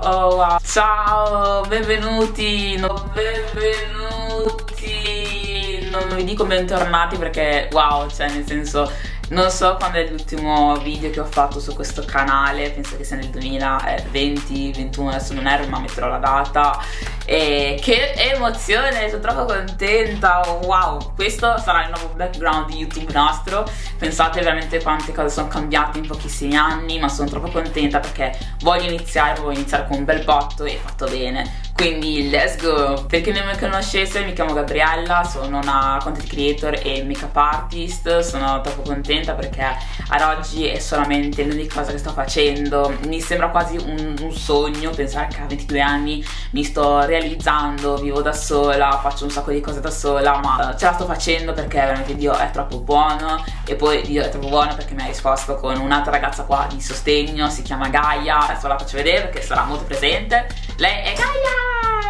Oh wow. Ciao, benvenuti. Non vi dico bentornati perché wow, cioè nel senso non so quando è l'ultimo video che ho fatto su questo canale, penso che sia nel 2020-21, adesso non ero, ma metterò la data. E che emozione, sono troppo contenta, wow, questo sarà il nuovo background di YouTube nostro. Pensate veramente quante cose sono cambiate in pochissimi anni, ma sono troppo contenta perché voglio iniziare con un bel botto e fatto bene. Quindi let's go! Per chi non mi conoscesse, mi chiamo Gabriella, sono una content creator e make-up artist. Sono troppo contenta perché ad oggi è solamente l'unica cosa che sto facendo. Mi sembra quasi un sogno pensare che a 22 anni mi sto realizzando, vivo da sola, faccio un sacco di cose da sola, ma ce la sto facendo perché veramente Dio è troppo buono. E poi Dio è troppo buono perché mi ha risposto con un'altra ragazza qua di sostegno, si chiama Gaia. Adesso la faccio vedere perché sarà molto presente. Lei è Gaia!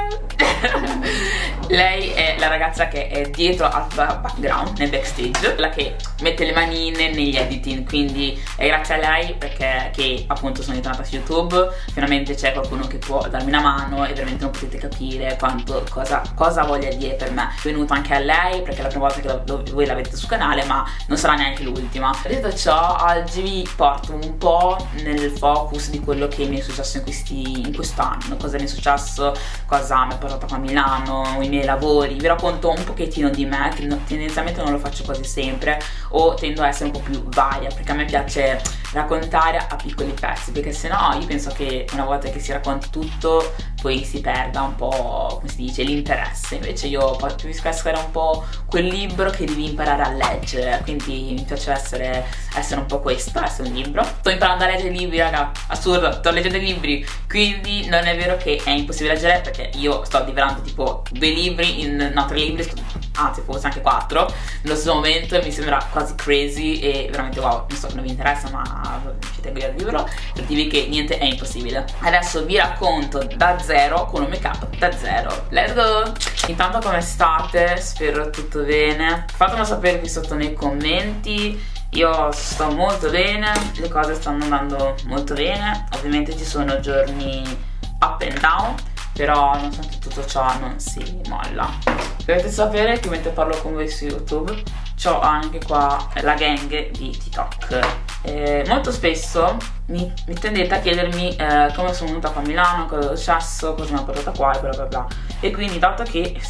Lei è la ragazza che è dietro al background, nel backstage, quella che mette le manine negli editing, quindi è grazie a lei perché che appunto sono entrata su YouTube. Finalmente c'è qualcuno che può darmi una mano e veramente non potete capire quanto cosa voglia dire per me. È venuto anche a lei perché è la prima volta che voi la vedete sul canale, ma non sarà neanche l'ultima. Detto ciò, oggi vi porto un po' nel focus di quello che mi è successo in quest'anno, cosa mi è successo, cosa mi ha portato qua a Milano, i miei lavori. Vi racconto un pochettino di me, che tendenzialmente non lo faccio quasi sempre, o tendo a essere un po' più varia perché a me piace raccontare a piccoli pezzi, perché sennò io penso che una volta che si racconti tutto poi si perda un po', come si dice, l'interesse. Invece io preferisco essere un po' quel libro che devi imparare a leggere, quindi mi piace essere un po' questa, essere un libro. Sto imparando a leggere libri, raga, assurdo, sto leggendo i libri, quindi non è vero che è impossibile leggere perché io sto divorando tipo 2 libri no, 3 libri, anzi forse anche 4 nello stesso momento, e mi sembra quasi crazy e veramente wow. Non so che non vi interessa, ma ci tengo io al libro per dirvi che niente è impossibile. Adesso vi racconto da zero, con un make up da zero. Let's go! Intanto come state? Spero tutto bene. Fatemelo sapere qui sotto nei commenti. Io sto molto bene, le cose stanno andando molto bene. Ovviamente ci sono giorni up and down, però nonostante tutto ciò non si molla. Dovete sapere che mentre parlo con voi su YouTube c'ho anche qua la gang di TikTok. Molto spesso mi tendete a chiedermi come sono venuta qua a Milano, cosa è successo, cosa mi ha portata qua e bla bla bla. E quindi dato che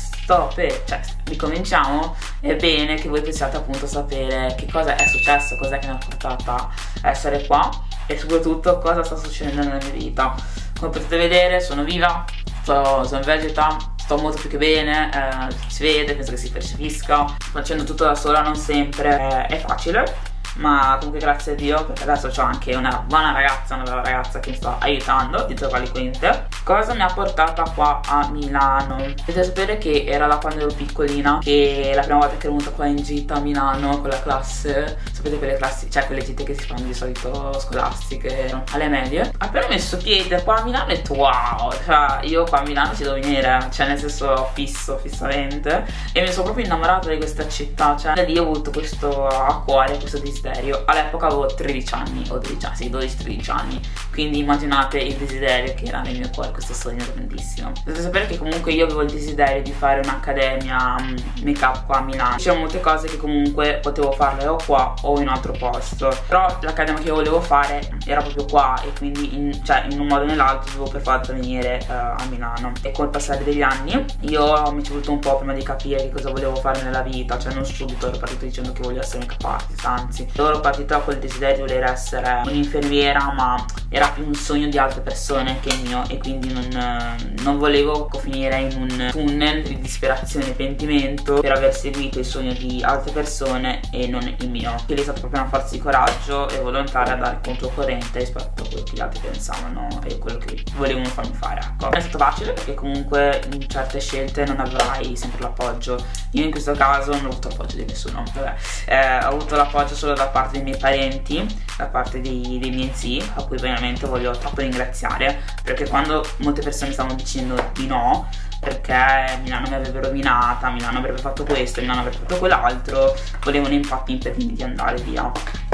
ricominciamo, è bene che voi possiate appunto sapere che cosa è successo, cos'è che mi ha portata a essere qua e soprattutto cosa sta succedendo nella mia vita. Come potete vedere sono viva, sono in vegeta, sto molto più che bene, si vede, penso che si percepisca. Facendo tutto da sola non sempre è facile, ma comunque grazie a Dio perché adesso ho anche una buona ragazza, una bella ragazza che mi sta aiutando dietro quali quinte. Cosa mi ha portata qua a Milano? Dovete sapere che era da quando ero piccolina, che la prima volta che ero venuta qua in gita a Milano con la classe, sapete quelle classi, cioè quelle gite che si fanno di solito scolastiche alle medie. Appena ho messo piede qua a Milano ho detto wow, cioè io qua a Milano ci devo venire, cioè nel senso fissamente, e mi sono proprio innamorata di questa città, cioè da lì ho avuto questo a cuore, questo desiderio. All'epoca avevo 13 anni o 12 anni, sì, 12-13 anni, quindi immaginate il desiderio che era nel mio cuore, questo sogno grandissimo. Dovete sapere che comunque io avevo il desiderio di fare un'accademia make up qua a Milano. C'erano molte cose che comunque potevo farle o qua o in un altro posto, però l'accademia che io volevo fare era proprio qua e quindi in un modo o nell'altro dovevo per forza venire a Milano. E col passare degli anni io mi ci ho voluto un po' prima di capire che cosa volevo fare nella vita, cioè non subito ero partito dicendo che voglio essere make up artist, anzi ero partita con il desiderio di voler essere un'infermiera, ma era più un sogno di altre persone che il mio, e quindi non volevo finire in un tunnel di disperazione e pentimento per aver seguito il sogno di altre persone e non il mio. Quindi è stata proprio una forza di coraggio e volontà a dare controcorrente rispetto a quello che gli altri pensavano e quello che volevano farmi fare, ecco. Non è stato facile perché comunque in certe scelte non avrai sempre l'appoggio. Io in questo caso non ho avuto l'appoggio di nessuno, vabbè, ho avuto l'appoggio solo da parte dei miei parenti, da parte dei miei zii, a cui veramente voglio troppo ringraziare, perché quando molte persone stavano dicendo di no perché Milano mi avrebbe rovinata, Milano avrebbe fatto questo, Milano avrebbe fatto quell'altro, volevano infatti impedirmi di andare via.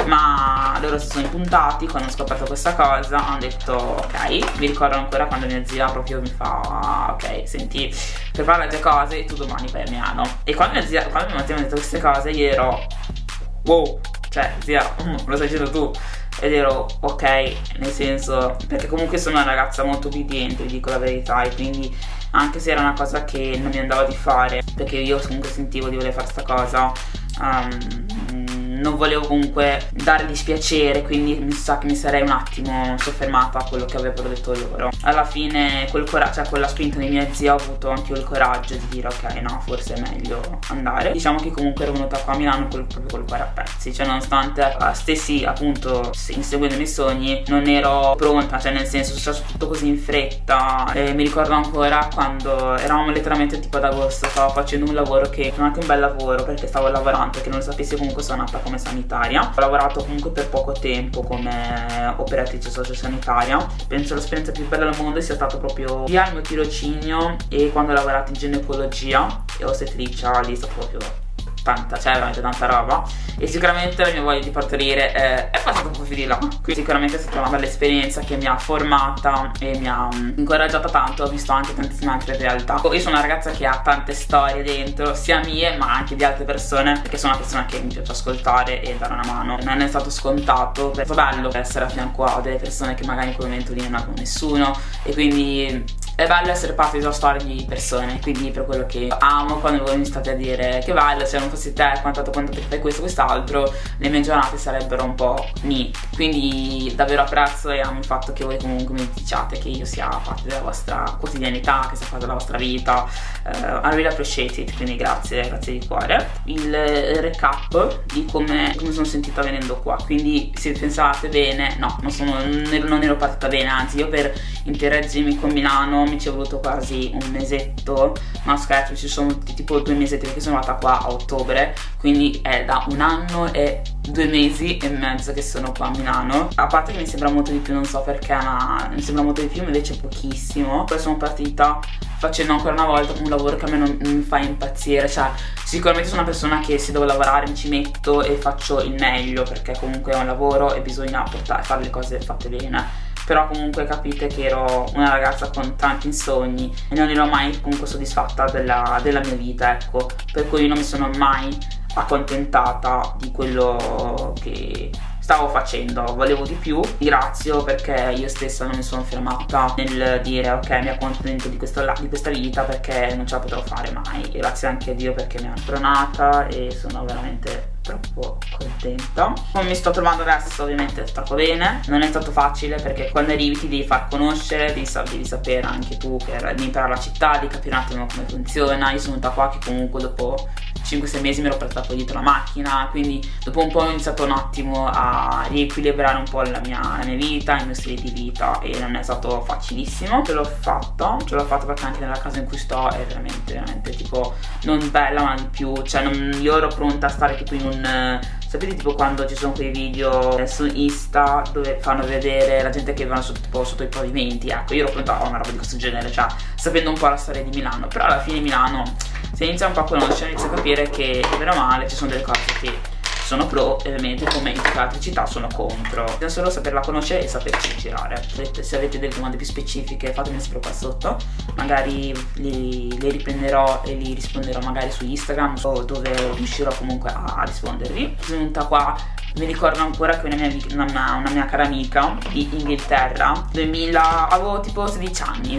ma loro si sono impuntati quando ho scoperto questa cosa, hanno detto ok. Mi ricordo ancora quando mia zia proprio mi fa ok, senti, prepara le tue cose e tu domani vai a Milano. E quando mia zia, quando mia zia mi ha detto queste cose, io ero wow, cioè zia, lo stai dicendo tu. Ed ero ok, nel senso, perché comunque sono una ragazza molto obbediente, vi dico la verità, e quindi anche se era una cosa che non mi andava di fare, perché io comunque sentivo di voler fare sta cosa, non volevo comunque dare dispiacere, quindi mi sa che mi sarei un attimo soffermata a quello che avrebbero detto loro. Alla fine col coraggio, cioè con la spinta di mia zia, ho avuto anche io il coraggio di dire ok, no, forse è meglio andare. Diciamo che comunque ero venuta qua a Milano proprio col cuore a pezzi, cioè nonostante stessi appunto inseguendo i miei sogni, non ero pronta, cioè nel senso, è successo tutto così in fretta. Mi ricordo ancora quando eravamo letteralmente tipo ad agosto, stavo facendo un lavoro che non è anche un bel lavoro, perché stavo lavorando, perché non lo sapessi, comunque sono nata come sanitaria. Ho lavorato comunque per poco tempo come operatrice sociosanitaria. Penso l'esperienza più bella al mondo sia stato proprio via il mio tirocinio e quando ho lavorato in ginecologia e ostetricia, lì è stato proprio tanta, cioè veramente tanta roba. E sicuramente la mia voglia di partorire è passata un po' più di là, quindi sicuramente è stata una bella esperienza che mi ha formata e mi ha incoraggiata tanto. Ho visto anche tantissime altre realtà. Io sono una ragazza che ha tante storie dentro, sia mie ma anche di altre persone, perché sono una persona che mi piace ascoltare e dare una mano. Non è stato scontato, è stato bello essere a fianco a delle persone che magari in quel momento lì non avevano nessuno, e quindi è bello essere parte di una storia di persone. Quindi per quello che amo quando voi mi state a dire che bello, se non fossi te, quanto che fai questo, quest'altro, le mie giornate sarebbero un po' ni. Quindi davvero apprezzo e amo il fatto che voi comunque mi diciate che io sia parte della vostra quotidianità, che sia parte della vostra vita. I really appreciate it, quindi grazie di cuore. Il recap di come mi sono sentita venendo qua, quindi se pensate bene, no, non ero partita bene, anzi io per interagirmi con Milano mi ci è voluto quasi un mesetto, ma scherzo, ci sono tipo 2 mesetti, perché sono andata qua a ottobre, quindi è da 1 anno e 2 mesi e mezzo che sono qua a Milano. A parte che mi sembra molto di più, non so perché, ma mi sembra molto di più, invece è pochissimo. Poi sono partita facendo ancora una volta un lavoro che a me non mi fa impazzire, cioè sicuramente sono una persona che se devo lavorare mi ci metto e faccio il meglio, perché comunque è un lavoro e bisogna fare le cose fatte bene. Però comunque capite che ero una ragazza con tanti sogni e non ero mai comunque soddisfatta della mia vita, ecco, per cui non mi sono mai accontentata di quello che stavo facendo, volevo di più. Ringrazio perché io stessa non mi sono fermata nel dire ok, mi accontento di questa vita, perché non ce la potrò fare mai. E grazie anche a Dio perché mi ha pronata e sono veramente troppo contenta. Come mi sto trovando adesso, ovviamente sto troppo bene. Non è stato facile perché quando arrivi ti devi far conoscere, devi sapere anche tu, di imparare la città, di capire un attimo come funziona. Io sono venuta qua che comunque dopo 5-6 mesi mi ero portata poi dietro la macchina, quindi dopo un po' ho iniziato un attimo a riequilibrare un po' la mia vita, il mio stile di vita, e non è stato facilissimo. Ce l'ho fatta perché anche nella casa in cui sto è veramente tipo non bella ma di più, cioè io ero pronta a stare tipo in un, sapete tipo quando ci sono quei video su Insta dove fanno vedere la gente che va sotto i pavimenti, ecco, io ero pronta a una roba di questo genere, cioè sapendo un po' la storia di Milano. Però alla fine Milano, se inizia un po' a conoscere, inizia a capire che bene o male ci sono delle cose che sono pro e ovviamente come in tutte le altre città sono contro. Bisogna solo saperla conoscere e saperci girare. Se avete delle domande più specifiche fatemele sapere qua sotto, magari le riprenderò e li risponderò magari su Instagram o dove riuscirò comunque a rispondervi. Sono venuta qua, mi ricordo ancora che una mia cara amica di Inghilterra, avevo tipo 16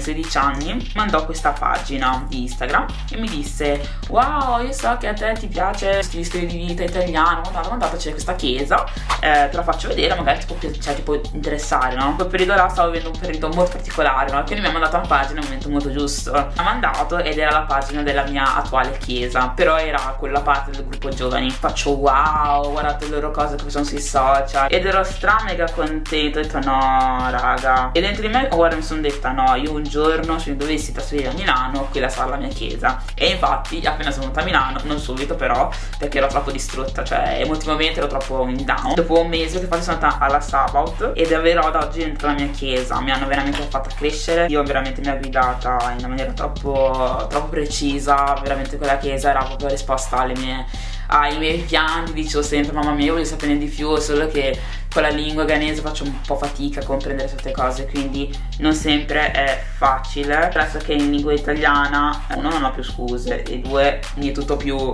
anni, mandò questa pagina di Instagram e mi disse wow, io so che a te ti piace questo stile di vita italiano, guardate c'è questa chiesa, te la faccio vedere, magari ti può interessare, no? Quel periodo là stavo vivendo un periodo molto particolare, no? Quindi mi ha mandato la pagina nel momento molto giusto. Mi ha mandato ed era la pagina della mia attuale chiesa, però era quella parte del gruppo giovani. Faccio wow, guardate le loro cose che sono sui social, ed ero mega contenta. Ho detto no raga, e dentro di me ora mi sono detta no, io un giorno se mi dovessi trasferire a Milano quella sarà la mia chiesa. E infatti appena sono venuta a Milano, non subito però perché ero troppo distrutta, cioè emotivamente ero troppo in down. Dopo un mese che infatti sono andata alla Sabbath e davvero ad oggi dentro la mia chiesa mi hanno veramente fatta crescere. Io veramente mi ha guidata in una maniera troppo precisa, veramente quella chiesa era proprio risposta alle mie ai miei pianti dicevo sempre mamma mia io voglio saperne di più, solo che con la lingua ghanese faccio un po' fatica a comprendere certe cose, quindi non sempre è facile. Penso che in lingua italiana uno non ho più scuse e due mi è tutto più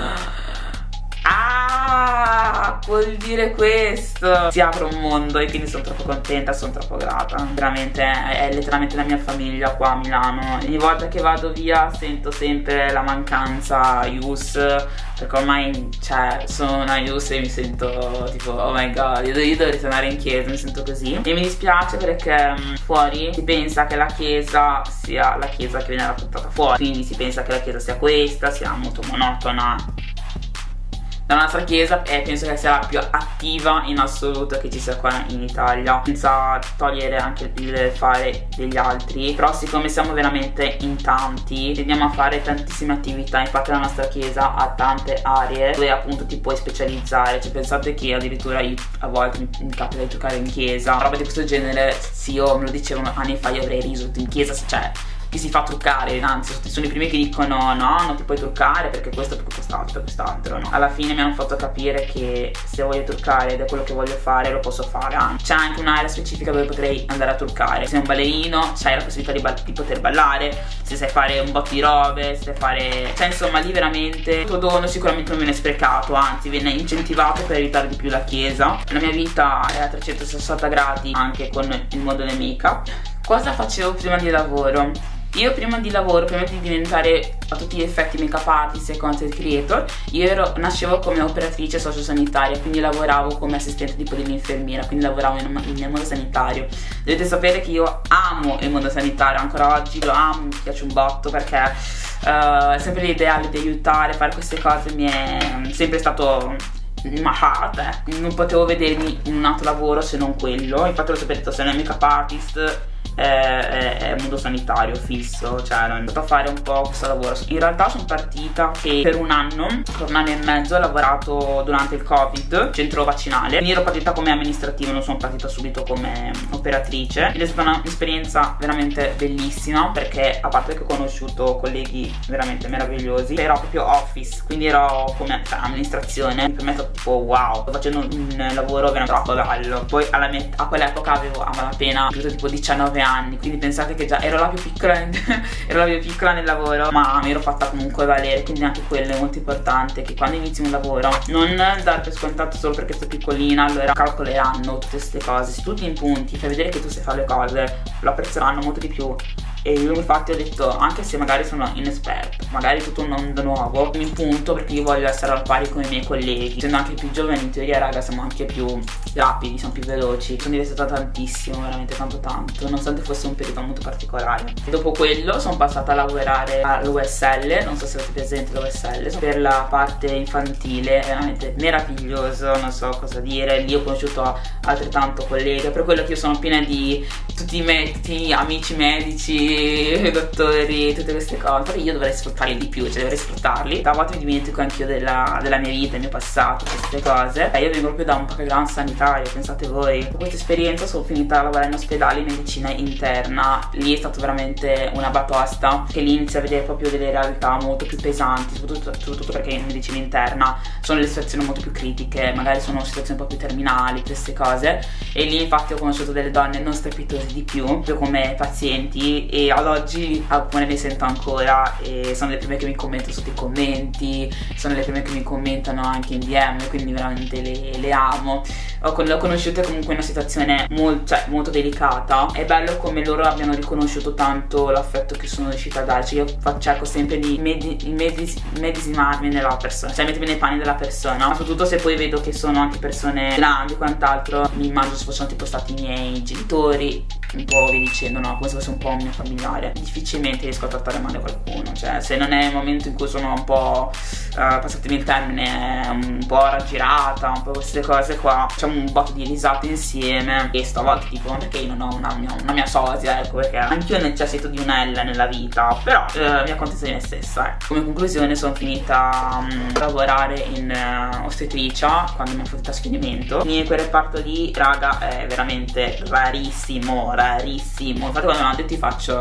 vuol dire questo, si apre un mondo e quindi sono troppo contenta, sono troppo grata, veramente è letteralmente la mia famiglia qua a Milano. Ogni volta che vado via sento sempre la mancanza IUS, perché ormai cioè sono una IUS e mi sento tipo oh my god, io devo ritornare in chiesa, mi sento così. E mi dispiace perché fuori si pensa che la chiesa sia la chiesa che viene raccontata fuori, quindi si pensa che la chiesa sia questa, sia molto monotona. La nostra chiesa penso che sia la più attiva in assoluto che ci sia qua in Italia, senza togliere anche il fare degli altri, però siccome siamo veramente in tanti tendiamo a fare tantissime attività. Infatti la nostra chiesa ha tante aree dove appunto ti puoi specializzare, cioè pensate che addirittura io a volte mi capita di giocare in chiesa, roba di questo genere. Sì, io me lo dicevano anni fa, io avrei riso in chiesa, cioè chi si fa truccare, anzi sono i primi che dicono no, non ti puoi truccare perché questo, perché quest'altro, no. Alla fine mi hanno fatto capire che se voglio truccare ed è quello che voglio fare lo posso fare. C'è anche un'area specifica dove potrei andare a truccare. Se sei un ballerino c'hai la possibilità di poter ballare, se sai fare un botto di robe, se sai fare, cioè insomma lì veramente il tuo dono sicuramente non viene sprecato, anzi viene incentivato per aiutare di più la chiesa. La mia vita è a 360 gradi anche con il mondo del make-up. Cosa facevo prima di lavoro? Io prima di diventare a tutti gli effetti make-up artist e content creator, nascevo come operatrice sociosanitaria, quindi lavoravo come assistente tipo dell'infermiera, quindi lavoravo nel mondo sanitario. Dovete sapere che io amo il mondo sanitario, ancora oggi lo amo, mi piace un botto perché sempre l'ideale di aiutare, fare queste cose mi è sempre stato my heart, non potevo vedermi in un altro lavoro se non quello. Infatti lo sapete, sono una make-up artist, è mondo sanitario fisso, cioè ho iniziato a fare un po' questo lavoro. In realtà sono partita che per un anno e mezzo ho lavorato durante il Covid, centro vaccinale, quindi ero partita come amministrativa, non sono partita subito come operatrice. Ed è stata un'esperienza veramente bellissima perché a parte che ho conosciuto colleghi veramente meravigliosi, ero proprio office, quindi ero come amministrazione. Per me è stato tipo wow, sto facendo un lavoro veramente troppo bello. Poi a quell'epoca avevo a malapena tipo 19 anni, quindi pensate che già ero la più piccola nel lavoro, ma mi ero fatta comunque valere, quindi anche quello è molto importante, che quando inizi un lavoro non dar per scontato solo perché sei piccolina allora calcoleranno tutte queste cose. Se tu ti impunti, fai vedere che tu sai fare le cose, lo apprezzeranno molto di più. E io infatti ho detto, anche se magari sono inesperto, magari tutto un mondo nuovo, mi impunto perché io voglio essere al pari con i miei colleghi. Essendo anche più giovani, in teoria raga siamo anche più rapidi, siamo più veloci. Sono divertita tantissimo, veramente tanto, nonostante fosse un periodo molto particolare. E dopo quello sono passata a lavorare all'USL, non so se avete presente l'USL, per la parte infantile, veramente meraviglioso, non so cosa dire. Lì ho conosciuto altrettanto colleghe, per quello che io sono piena di tutti i amici medici, dottori, tutte queste cose, perché io dovrei sfruttarli di più, cioè dovrei sfruttarli. A volte mi dimentico anch'io della mia vita, del mio passato, queste cose. Io vengo proprio da un background sanitario, pensate voi. Con questa esperienza sono finita a lavorare in ospedale in medicina interna. Lì è stato veramente una batosta, che lì inizia a vedere proprio delle realtà molto più pesanti, soprattutto perché in medicina interna sono le situazioni molto più critiche, magari sono situazioni un po' più terminali, queste cose. E lì infatti ho conosciuto delle donne non strepitose di più, proprio come pazienti, e ad oggi alcune ne sento ancora e sono le prime che mi commentano sotto i commenti, sono le prime che mi commentano anche in DM, quindi veramente le amo. Le ho conosciute comunque in una situazione molto delicata. È bello come loro abbiano riconosciuto tanto l'affetto che sono riuscita a darci. Io cerco sempre di medesimarmi nella persona, cioè mettermi nei panni della persona, ma soprattutto se poi vedo che sono anche persone grandi e quant'altro, mi immagino se fossero tipo stati i miei genitori, un po' vi dicendo, no, come se fosse un po' un mio familiare. Difficilmente riesco a trattare male qualcuno, cioè se non è il momento in cui sono un po' passatemi il termine, un po' raggirata, un po' queste cose qua, facciamo un botto di risate insieme. E stavolta tipo perché io non ho una mia sosia, ecco, perché anch'io necessito di un'L nella vita, però mi accontento di me stessa, ecco. Come conclusione sono finita a lavorare in ostetricia quando mi hanno fatto il trasferimento. Quindi quel reparto lì raga è veramente rarissimo. Infatti quando me l'hanno detto ti faccio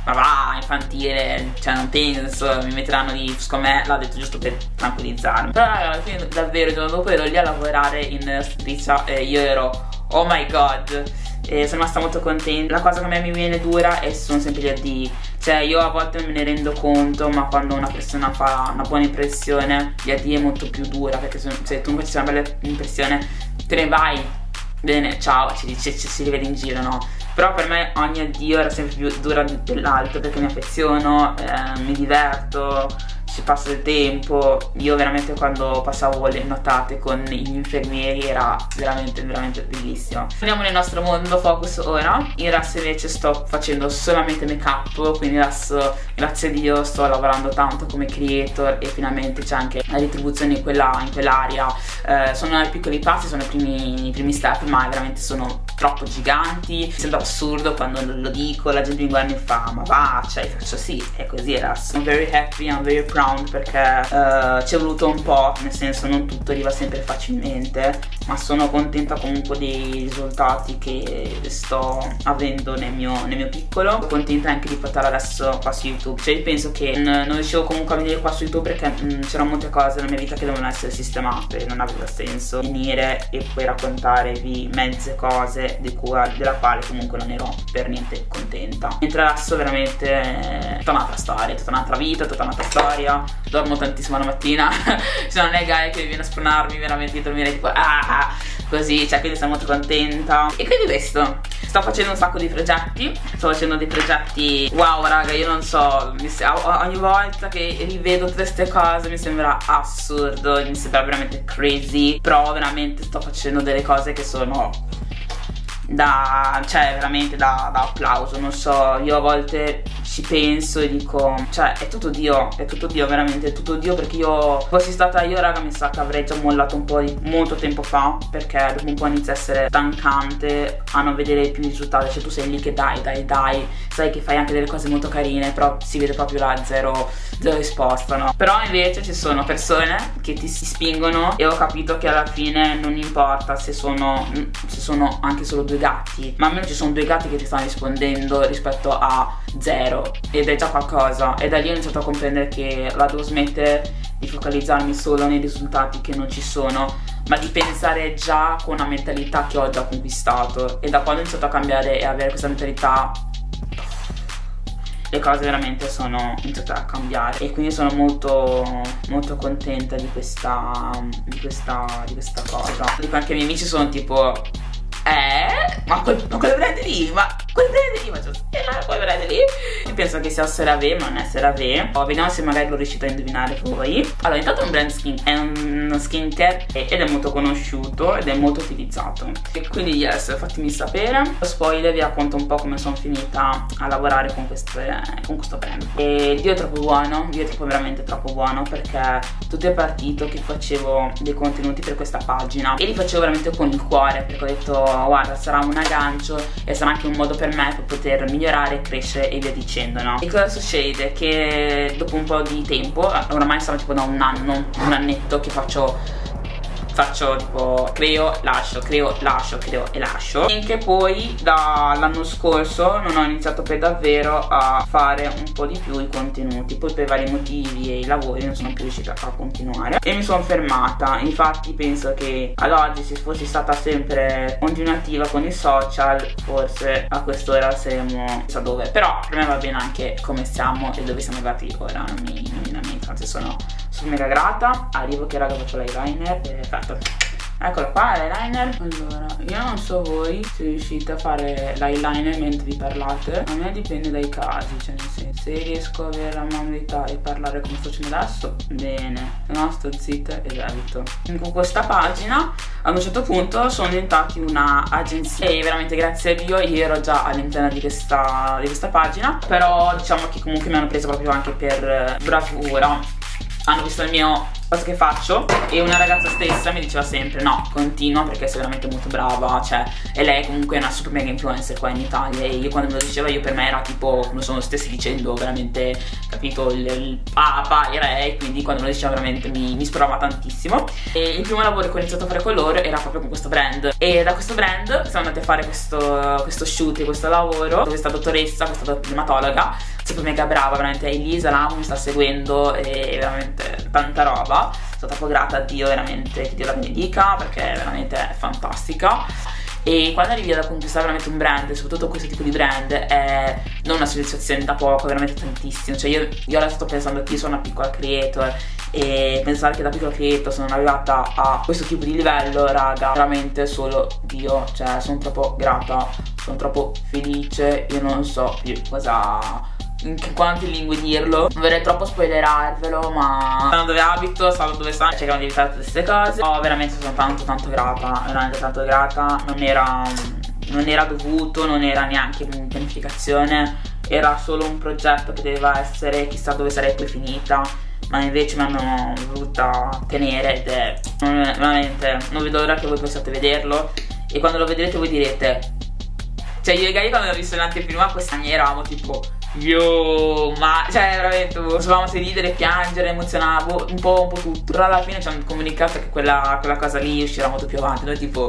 ma va, infantile, cioè non penso, mi metteranno di, secondo me l'ha detto giusto per tranquillizzarmi. Però alla fine davvero il giorno dopo ero lì a lavorare in striscia e io ero oh my god, e sono rimasta molto contenta. La cosa che a me mi viene dura sono sempre gli addii, cioè io a volte me ne rendo conto, ma quando una persona fa una buona impressione gli addii è molto più dura, perché se tu facessi una bella impressione te ne vai, bene, ciao, ci rivede in giro, no? Però per me ogni addio era sempre più dura dell'altro, perché mi affeziono, mi diverto, ci passa il tempo. Io veramente quando passavo le notate con gli infermieri era veramente bellissimo. Andiamo nel nostro mondo focus ora. In adesso invece sto facendo solamente make up, quindi adesso grazie a Dio sto lavorando tanto come creator e finalmente c'è anche la retribuzione in quell'area. Sono i piccoli passi, sono i primi step, ma veramente sono troppo giganti. Sembra assurdo quando lo dico, la gente mi guarda e fa ma va, cioè faccio sì, è così adesso. I'm very happy, I'm very proud, perché ci è voluto un po', nel senso non tutto arriva sempre facilmente, ma sono contenta comunque dei risultati che sto avendo nel mio piccolo. Sono contenta anche di portare adesso qua su YouTube, cioè io penso che non riuscivo comunque a venire qua su YouTube perché c'erano molte cose nella mia vita che dovevano essere sistemate, non aveva senso venire e poi raccontarvi mezze cose della quale comunque non ero per niente contenta. Mentre adesso veramente tutta un'altra storia, tutta un'altra vita, tutta un'altra storia. Dormo tantissimo la mattina ci sono le guy che viene a spronarmi veramente di dormire tipo così, cioè quindi sono molto contenta. E quindi questo, sto facendo un sacco di progetti, sto facendo dei progetti wow raga, io non so, ogni volta che rivedo tutte queste cose mi sembra assurdo, mi sembra veramente crazy, però veramente sto facendo delle cose che sono cioè veramente da applauso, non so, io a volte ci penso e dico, cioè è tutto Dio, veramente è tutto Dio, perché io fossi stata io raga mi sa che avrei già mollato un po' molto tempo fa, perché dopo un po' inizia a essere stancante a non vedere più i risultati, cioè tu sei lì che dai, sai che fai anche delle cose molto carine, però si vede proprio là zero risposta, no? Però invece ci sono persone che ti si spingono e ho capito che alla fine non importa se sono anche solo 2 gatti, ma almeno ci sono 2 gatti che ti stanno rispondendo rispetto a 0, ed è già qualcosa. E da lì ho iniziato a comprendere che la devo smettere di focalizzarmi solo nei risultati che non ci sono, ma di pensare già con una mentalità che ho già conquistato. E da quando ho iniziato a cambiare e avere questa mentalità, le cose veramente sono iniziate a cambiare, e quindi sono molto contenta di questa cosa. Dico anche ai miei amici, sono tipo ma quelle prende lì, ma quelle prende lì. Io penso che sia CeraVe, ma non è CeraVe. Vediamo se magari lo riuscite a indovinare voi. Allora, intanto è un brand è uno skincare ed è molto conosciuto ed è molto utilizzato, e quindi yes, fatemi sapere. Lo spoiler vi racconto un po' come sono finita a lavorare con questo brand. E Dio è troppo buono, Dio è veramente troppo buono, perché tutto è partito che facevo dei contenuti per questa pagina e li facevo veramente con il cuore, perché ho detto guarda, sarà un aggancio e sarà anche un modo per me per poter migliorare, crescere e via dicendo, no? E cosa succede? Che dopo un po' di tempo, oramai sono tipo da un annetto che faccio tipo creo, lascio e lascio, finché poi dall'anno scorso non ho iniziato per davvero a fare un po' di più i contenuti. Poi per vari motivi e i lavori non sono più riuscita a continuare e mi sono fermata. Infatti penso che ad oggi, se fossi stata sempre continuativa con i social, forse a quest'ora saremmo chissà dove. Però per me va bene anche come siamo e dove siamo arrivati ora, non mi lamento, anzi sono mega grata. Arrivo che raga faccio l'eyeliner, perfetto. Eccolo qua l'eyeliner. Allora, io non so voi se riuscite a fare l'eyeliner mentre vi parlate, a me dipende dai casi, cioè nel senso, se riesco a avere la manualità e parlare come sto facendo adesso, bene, se no sto zitta ed evito. Con questa pagina ad un certo punto sono diventati una agenzia e veramente grazie a Dio io ero già all'interno di questa pagina, però diciamo che comunque mi hanno preso proprio anche per bravura. Hanno visto il mio cosa che faccio e una ragazza stessa mi diceva sempre no, continua perché sei veramente molto brava, cioè, e lei comunque è una super mega influencer qua in Italia, e io quando me lo diceva, io per me era tipo come sono stessi dicendo veramente, capito, il papa, il re, quindi quando me lo diceva veramente mi ispirava tantissimo. E il primo lavoro che ho iniziato a fare con loro era proprio con questo brand, e da questo brand siamo andati a fare questo shoot, questo lavoro dove questa dottoressa, questa dermatologa sempre mega brava, veramente. Elisa l'amo, mi sta seguendo e veramente tanta roba. Sono troppo grata a Dio, veramente, che Dio la benedica, perché veramente è fantastica. E quando arrivi a conquistare veramente un brand, soprattutto questo tipo di brand, è non una soddisfazione da poco, è veramente tantissimo. Cioè io adesso sto pensando che io sono una piccola creator, e pensare che da piccola creator sono arrivata a questo tipo di livello, raga, veramente solo Dio. Cioè sono troppo grata, sono troppo felice, io non so più cosa, in quante lingue dirlo. Non vorrei troppo spoilerarvelo, ma sanno dove abito, sanno dove stanno, cercano di evitare tutte queste cose. Oh, veramente sono tanto grata, veramente tanto grata. Non era dovuto, non era neanche in pianificazione, era solo un progetto che doveva essere, chissà dove sarei poi finita, ma invece mi hanno voluta tenere, ed è veramente, non vedo l'ora che voi possiate vederlo, e quando lo vedrete voi direte, cioè io e Gaia quando l'ho visto in anteprima quest'anno eravamo tipo yo, ma cioè veramente sapevamo se ridere, piangere, emozionavo un po' tutto. Però alla fine ci hanno comunicato che quella cosa lì uscirà molto più avanti, noi tipo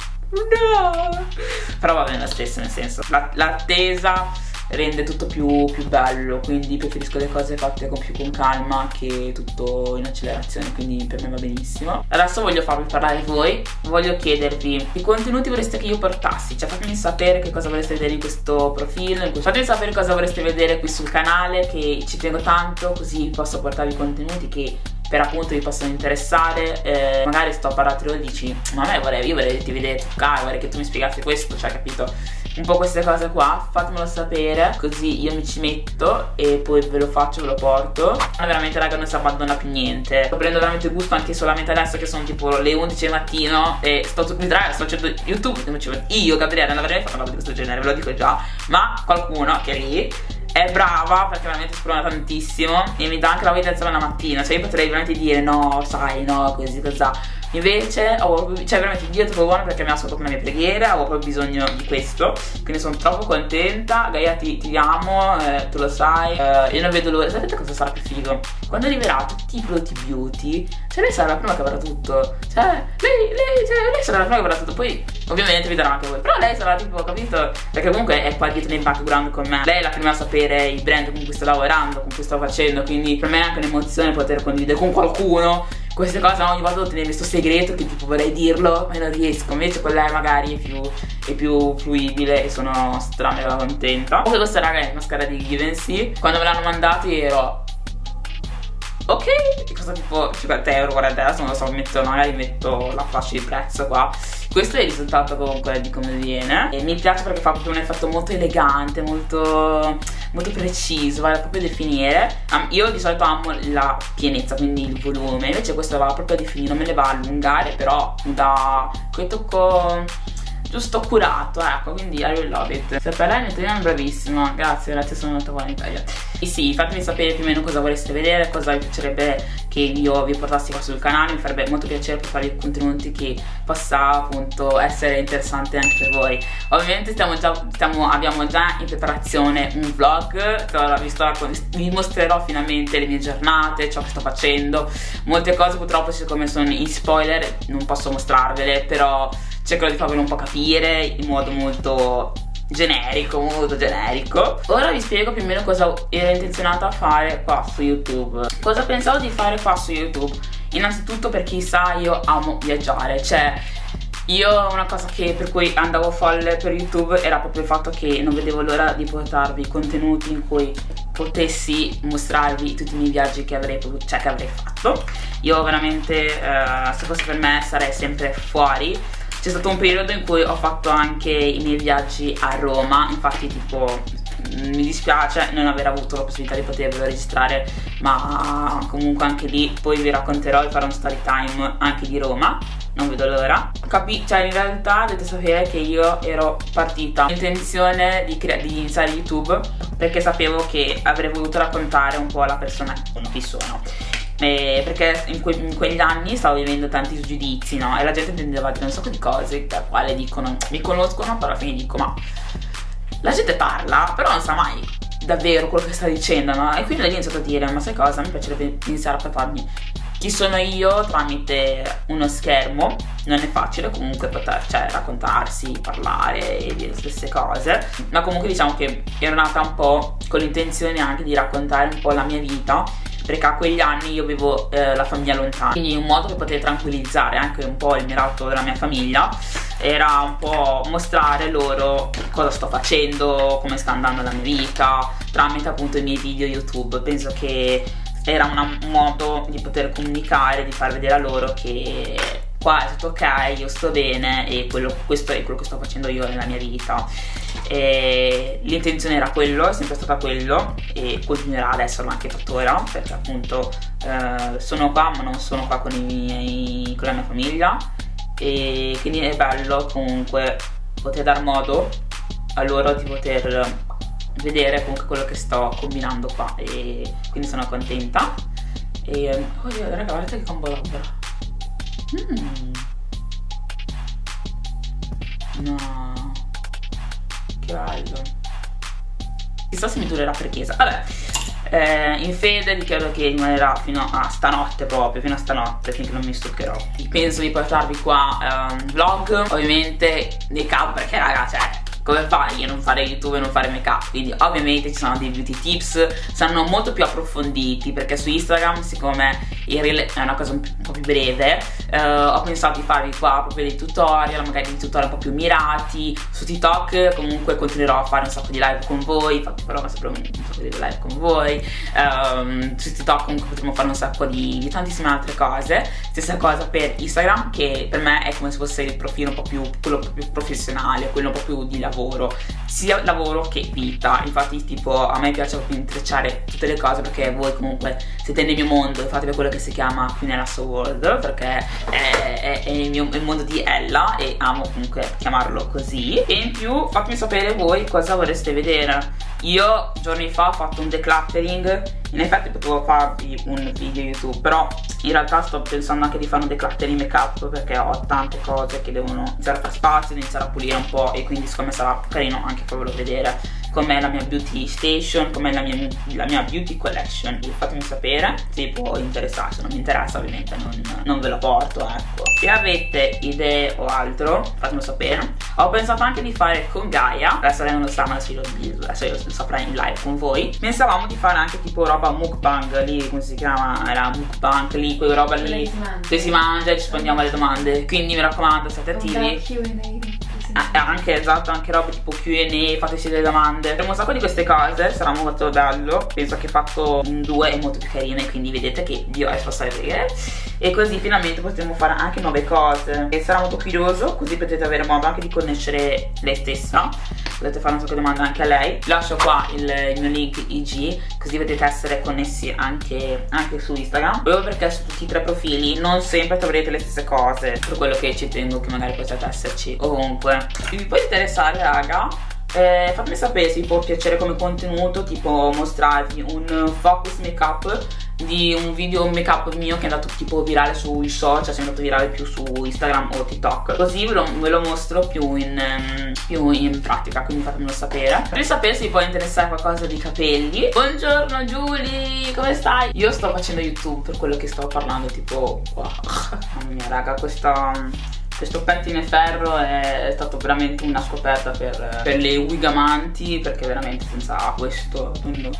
no, però va bene lo stesso, nel senso l'attesa rende tutto più bello, quindi preferisco le cose fatte con calma che tutto in accelerazione, quindi per me va benissimo. Adesso voglio farvi parlare voi, voglio chiedervi che contenuti vorreste che io portassi, cioè fatemi sapere che cosa vorreste vedere in questo profilo, fatemi sapere cosa vorreste vedere qui sul canale, che ci tengo tanto, così posso portarvi contenuti che per appunto vi possono interessare. Magari sto a parlare e dici, ma a me io vorrei vedere toccare, vorrei che tu mi spiegassi questo, cioè capito? Un po' queste cose qua, fatemelo sapere, così io mi ci metto e poi ve lo faccio, ve lo porto. Ma veramente raga non si abbandona più niente, sto prendendo veramente gusto anche solamente adesso che sono tipo le 11 del mattino e sto facendo YouTube. Io Gabriele non avrei fatto una roba di questo genere, ve lo dico già, ma qualcuno che lì è brava, perché veramente sprona tantissimo e mi dà anche la voglia di alzarmi la mattina. Cioè io potrei veramente dire no, sai, no, così, cosa. Invece, cioè veramente Dio è troppo buono, perché mi ha ascoltato la mia preghiera, avevo proprio bisogno di questo, quindi sono troppo contenta. Gaia ti amo, tu lo sai, io non vedo l'ora. Sapete cosa sarà più figo? Quando arriverà tutti i prodotti beauty, cioè lei sarà la prima che avrà tutto. Cioè lei sarà la prima che avrà tutto. Poi ovviamente vi darà anche voi, però lei sarà tipo, capito? Perché comunque è qua dietro nel background con me. Lei è la prima a sapere i brand con cui sto lavorando, con cui sto facendo, quindi per me è anche un'emozione poter condividere con qualcuno queste cose. Ogni volta devo tenere questo segreto che tipo vorrei dirlo ma non riesco, invece con lei magari è più fluibile e sono mega contenta. Comunque questa raga è una mascara di Givenchy, quando me l'hanno mandato ero ok, costa tipo 50 euro, 40 euro, non lo so, magari metto la fascia di prezzo qua. Questo è il risultato comunque di come viene e mi piace perché fa proprio un effetto molto elegante, molto preciso, vale proprio a definire. Io di solito amo la pienezza, quindi il volume, invece questo va proprio a definire, non me ne va a allungare, però da quel tocco giusto curato, ecco, quindi I really love it. Se per lei è bravissima, grazie, sono andata qua in Italia. E sì, fatemi sapere più o meno cosa vorreste vedere, cosa vi piacerebbe che io vi portassi qua sul canale. Mi farebbe molto piacere portarvi contenuti che possa appunto essere interessante anche per voi. Ovviamente abbiamo già in preparazione un vlog, vi mostrerò finalmente le mie giornate, ciò che sto facendo. Molte cose purtroppo siccome sono in spoiler non posso mostrarvele, però cercherò di farvelo un po' capire in modo molto generico. Ora vi spiego più o meno cosa ero intenzionata a fare qua su YouTube. Cosa pensavo di fare qua su YouTube? Innanzitutto, per chi sa, io amo viaggiare, cioè io una cosa per cui andavo folle per YouTube era proprio il fatto che non vedevo l'ora di portarvi contenuti in cui potessi mostrarvi tutti i miei viaggi che avrei fatto. Io veramente, se fosse per me, sarei sempre fuori. C'è stato un periodo in cui ho fatto anche i miei viaggi a Roma, infatti tipo mi dispiace non aver avuto la possibilità di potervelo registrare, ma comunque anche lì poi vi racconterò e farò un story time anche di Roma, non vedo l'ora. Cioè in realtà dovete sapere che io ero partita con l'intenzione di iniziare YouTube perché sapevo che avrei voluto raccontare un po' la persona che sono. Perché in quegli anni stavo vivendo tanti giudizi, no? E la gente tendeva a dire un sacco di cose da quale dicono, mi conoscono, però alla fine dico, ma la gente parla, però non sa mai davvero quello che sta dicendo, no? E quindi ho iniziato a dire, ma sai cosa, mi piacerebbe iniziare a parlarmi chi sono io tramite uno schermo. Non è facile comunque poter, cioè, raccontarsi, parlare e dire le stesse cose, ma comunque diciamo che ero nata un po' con l'intenzione anche di raccontare un po' la mia vita, perché a quegli anni io avevo la famiglia lontana, quindi un modo per poter tranquillizzare anche un po' il mirato della mia famiglia era un po' mostrare loro cosa sto facendo, come sta andando la mia vita, tramite appunto i miei video YouTube. Penso che era un modo di poter comunicare, di far vedere a loro che qua è tutto ok, io sto bene e questo è quello che sto facendo io nella mia vita. L'intenzione era quello, è sempre stata quello e continuerà ad esserlo anche tuttora, perché appunto sono qua ma non sono qua con la mia famiglia, e quindi è bello comunque poter dar modo a loro di poter vedere comunque quello che sto combinando qua, e quindi sono contenta. E oddio, raga, guardate che combo labbra. No, che bello. Chissà se mi durerà per chiesa. Vabbè, in fede dichiaro che rimanerà fino a stanotte, proprio fino a stanotte, finché non mi stuccherò. Penso di portarvi qua un vlog, ovviamente make up, perché raga, cioè, come fai a non fare YouTube e non fare make up? Quindi ovviamente ci sono dei beauty tips, saranno molto più approfonditi, perché su Instagram, siccome il reel è una cosa un po' più breve, ho pensato di farvi qua proprio dei tutorial, magari dei tutorial un po' più mirati. Su TikTok comunque continuerò a fare un sacco di live con voi, infatti farò sempre un sacco di live con voi. Su TikTok comunque potremo fare un sacco di tantissime altre cose. Stessa cosa per Instagram, che per me è come se fosse il profilo un po' più, quello un po' più professionale, quello un po' più di lavoro, sia lavoro che vita. Infatti tipo a me piace proprio intrecciare tutte le cose, perché voi comunque siete nel mio mondo e fate quello che si chiama Queen So World, perché è il mondo di Ella e amo comunque chiamarlo così. E in più fatemi sapere voi cosa vorreste vedere. Io giorni fa ho fatto un decluttering, in effetti potevo farvi un video YouTube, però in realtà sto pensando anche di fare un decluttering make up, perché ho tante cose che devono iniziare a fare spazio, iniziare a pulire un po', e quindi siccome sarà carino anche farvelo vedere com'è la mia beauty station, com'è la mia beauty collection. Fatemi sapere se può interessare, se non mi interessa ovviamente non ve lo porto, ecco. Se avete idee o altro fatemelo sapere. Ho pensato anche di fare con Gaia, adesso lei non lo sa ma adesso io lo saprò in live con voi. Pensavamo di fare anche tipo roba mukbang, lì come si chiama, era mukbang lì, quella roba lì che si mangia e ci rispondiamo alle domande, quindi mi raccomando state attivi. Anche esatto, anche robe tipo Q&A, fateci delle domande, faremo un sacco di queste cose, sarà molto bello. Penso che fatto in due è molto più carine, quindi vedete che Dio è spostato a vedere, e così finalmente potremo fare anche nuove cose e sarà molto curioso, così potete avere modo anche di conoscere lei stessa, potete fare un sacco di domande anche a lei. Lascio qua il mio link IG, così potete essere connessi anche su Instagram, proprio perché su tutti i 3 profili non sempre troverete le stesse cose, per quello che ci tengo che magari possiate esserci ovunque. Se vi può interessare raga, fatemi sapere se vi può piacere come contenuto, tipo mostrarvi un focus make up di un video make up mio che è andato tipo virale sui social, cioè è andato virale più su Instagram o TikTok, così ve lo mostro più in pratica, quindi fatemelo sapere. Fatemi sapere se vi può interessare qualcosa di capelli. Buongiorno Giulia, come stai? Io sto facendo YouTube, per quello che stavo parlando, tipo wow. Mamma mia raga, questo pettine ferro è stato veramente una scoperta per le wig amanti, perché veramente senza questo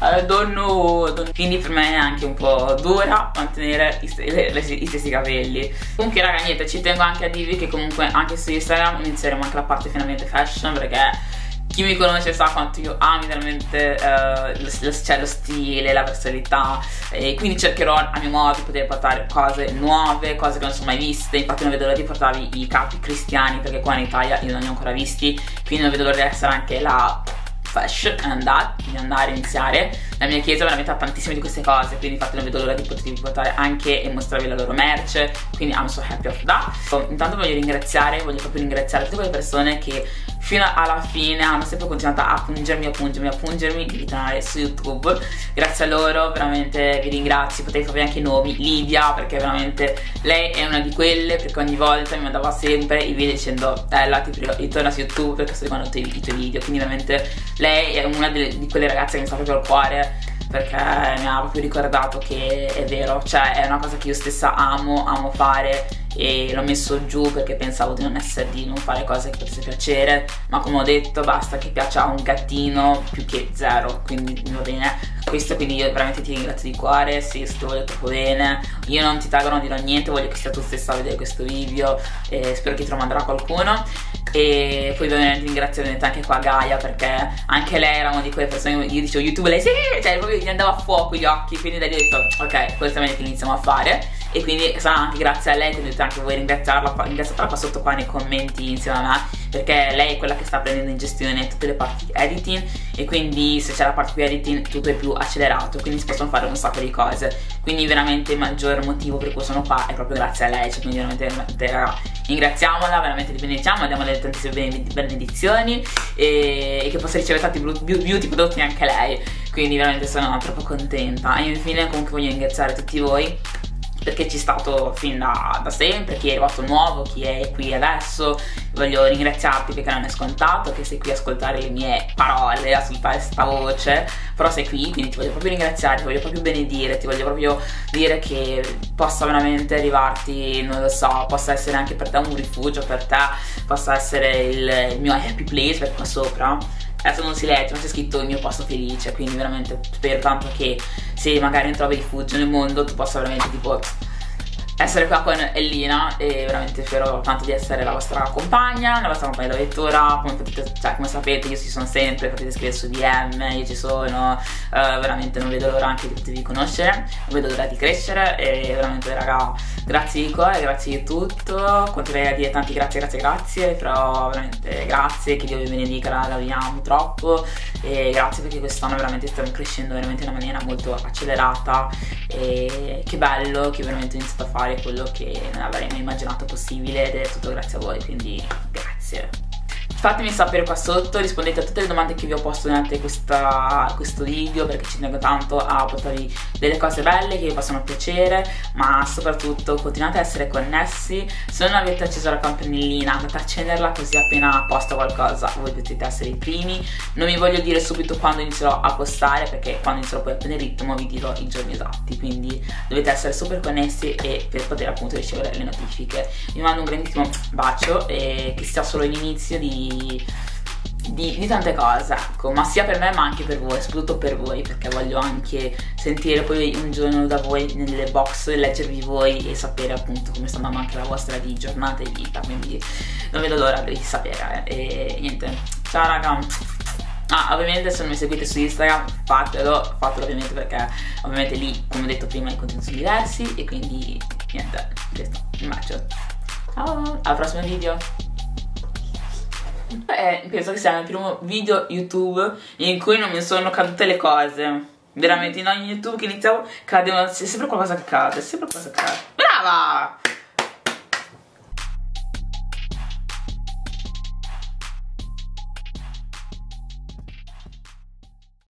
quindi per me è anche un po' dura mantenere gli stessi capelli. Comunque raga, niente, ci tengo anche a dirvi che comunque anche su Instagram inizieremo anche la parte finalmente fashion, perché chi mi conosce sa quanto io ami veramente lo stile, la versatilità, e quindi cercherò a mio modo di poter portare cose nuove, cose che non sono mai viste. Infatti non vedo l'ora di portarvi i capi cristiani, perché qua in Italia io non li ho ancora visti, quindi non vedo l'ora di essere anche la fashion di andare a iniziare. La mia chiesa veramente ha tantissime di queste cose, quindi infatti non vedo l'ora di potervi portare anche e mostrarvi la loro merce, quindi I'm so happy of that. Intanto voglio proprio ringraziare tutte quelle persone che fino alla fine hanno sempre continuato a pungermi il canale su YouTube. Grazie a loro veramente vi ringrazio. Potrei farvi anche i nomi, Lidia, perché veramente lei è una di quelle, perché ogni volta mi mandava sempre i video dicendo Ella ti prego ritorna su YouTube perché sto riguardando i tuoi video, quindi veramente lei è una di quelle ragazze che mi sta proprio al cuore. perché mi ha proprio ricordato che è vero, cioè è una cosa che io stessa amo fare, e l'ho messo giù perché pensavo di non fare cose che potesse piacere, ma come ho detto basta che piaccia a un gattino più che zero, quindi va bene questo. Quindi io veramente ti ringrazio di cuore, sì, se ti voglio troppo bene, io non ti taggo, non dirò niente, voglio che sia tu stessa a vedere questo video, e spero che te lo manderà qualcuno. E poi ovviamente ringrazio ovviamente anche qua Gaia, perché anche lei era una di quelle persone, io dicevo YouTube, lei sì, cioè proprio gli andava a fuoco gli occhi, quindi da lì ho detto ok, questo è meglio che iniziamo a fare. E quindi sarà anche grazie a lei che dovete anche voi ringraziarla qua sotto qua nei commenti insieme a me, perché lei è quella che sta prendendo in gestione tutte le parti di editing, e quindi se c'è la parte più editing tutto è più accelerato, quindi si possono fare un sacco di cose. Quindi veramente il maggior motivo per cui sono qua è proprio grazie a lei, cioè, quindi veramente ringraziamola, veramente li benediciamo, diamo delle tantissime benedizioni, e che possa ricevere tanti beauty prodotti anche lei, quindi veramente sono troppo contenta. E infine comunque voglio ringraziare tutti voi, perché ci è stato fin da sempre, chi è arrivato nuovo, chi è qui adesso. Voglio ringraziarti perché non è scontato che sei qui a ascoltare le mie parole, a ascoltare questa voce, però sei qui, quindi ti voglio proprio ringraziare, ti voglio proprio benedire, ti voglio proprio dire che possa veramente arrivarti, non lo so, possa essere anche per te un rifugio, per te possa essere il mio happy place, perché qua sopra adesso non si legge, ma c'è scritto il mio posto felice, quindi veramente spero tanto che se magari non trovi rifugio nel mondo tu possa veramente tipo essere qua con Ellina, e veramente spero tanto di essere la vostra compagna da lettura. Come potete, cioè, come sapete io ci sono sempre, potete scrivere su DM, io ci sono, veramente non vedo l'ora anche di potervi conoscere, non vedo l'ora di crescere, e veramente raga, grazie di cuore, grazie di tutto. Continuerei a dire tanti grazie, però veramente grazie, che Dio vi benedica, raga, vi amo troppo, e grazie perché quest'anno veramente stiamo crescendo veramente in una maniera molto accelerata, e che bello che veramente ho iniziato a fare quello che non avrei mai immaginato possibile, ed è tutto grazie a voi, quindi grazie. Fatemi sapere qua sotto, rispondete a tutte le domande che vi ho posto durante questo video, perché ci tengo tanto a portarvi delle cose belle che vi possano piacere, ma soprattutto continuate a essere connessi. Se non avete acceso la campanellina andate a accenderla, così appena posto qualcosa voi potete essere i primi. Non vi voglio dire subito quando inizierò a postare, perché quando inizierò poi a prendere ritmo vi dirò i giorni esatti, quindi dovete essere super connessi e per poter appunto ricevere le notifiche. Vi mando un grandissimo bacio, e che sia solo l'inizio di tante cose, ecco, ma sia per me ma anche per voi, soprattutto per voi, perché voglio anche sentire poi un giorno da voi nelle box, leggervi voi e sapere appunto come sta andando anche la vostra di giornata e vita, quindi non vedo l'ora di sapere. E niente, ciao raga. Ovviamente se non mi seguite su Instagram fatelo ovviamente, perché ovviamente lì, come ho detto prima, i contenuti sono diversi, e quindi niente, questo, un bacio, ciao, al prossimo video. Penso che sia il primo video YouTube in cui non mi sono cadute le cose. Veramente in ogni YouTube che iniziavo c'è sempre qualcosa che cade, Brava!